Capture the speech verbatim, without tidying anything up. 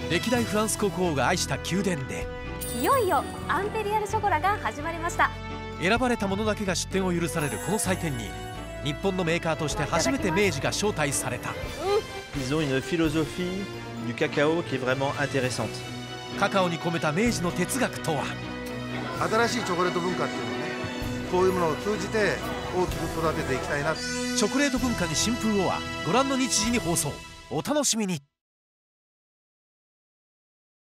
歴代フランス国王が愛した宮殿でいよいよアンペリアルショコラが始まりました。 選ばれた者だけが出展を許されるこの祭典に、日本のメーカーとして初めて明治が招待された。 Ils ont une philosophie du cacao qui est vraiment intéressante. カカオに込めた明治の哲学とは。 新しいチョコレート文化っていうのをね、こういうものを通じて大きく育てていきたいな。 チョコレート文化に新風をはご覧の日時に放送。お楽しみに。